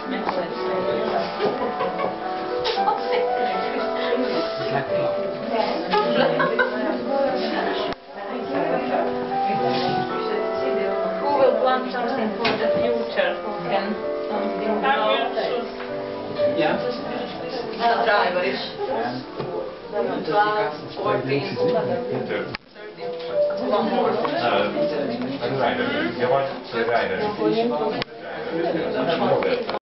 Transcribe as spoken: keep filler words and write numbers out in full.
Who will plan something for the future? Who can something about Yeah. Laboratories. twelve, fourteen, one more. Rider. Jag var rider.